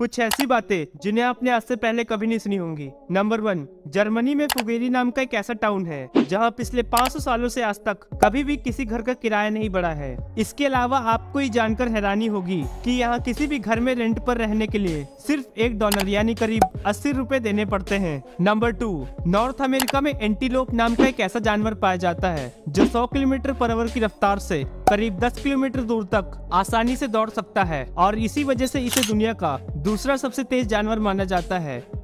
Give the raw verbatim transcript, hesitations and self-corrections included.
कुछ ऐसी बातें जिन्हें आपने आज से पहले कभी नहीं सुनी होंगी। नंबर वन, जर्मनी में फुगेरी नाम का एक ऐसा टाउन है जहां पिछले पाँच सौ सालों से आज तक कभी भी किसी घर का किराया नहीं बढ़ा है। इसके अलावा आपको ये जानकर हैरानी होगी कि यहाँ किसी भी घर में रेंट पर रहने के लिए सिर्फ एक डॉलर यानी करीब अस्सी रुपए देने पड़ते हैं। नंबर टू, नॉर्थ अमेरिका में एंटीलोप नाम का एक ऐसा जानवर पाया जाता है जो सौ किलोमीटर पर आवर की रफ्तार से करीब दस किलोमीटर दूर तक आसानी से दौड़ सकता है और इसी वजह से इसे दुनिया का दूसरा सबसे तेज जानवर माना जाता है।